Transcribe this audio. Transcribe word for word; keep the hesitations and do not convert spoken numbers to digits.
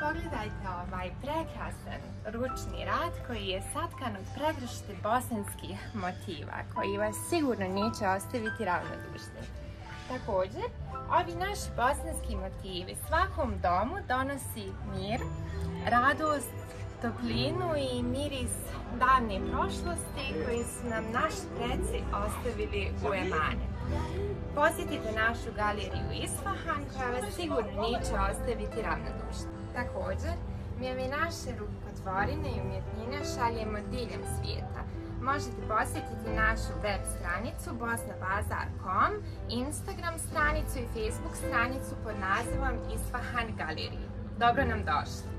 pogledajte ovaj prekrasan ručni rad koji je satkan od pregršte bosanskih motiva, koji vas sigurno neće ostaviti ravnodušni. Također, ovi naši bosanski motivi svakom domu donosi mir, radost, toplinu i miris davne prošlosti koji su nam naši preci ostavili u emanet. Posjetite našu galeriju Isfahan koja vas sigurno neće ostaviti ravnodušni. Također, mi ovi naše rukotvorine i umjetnine šaljemo diljem svijeta. Možete posjetiti našu web stranicu bosna bazar dot com, Instagram stranicu i Facebook stranicu pod nazivom Isfahan galerije. Dobro nam došli!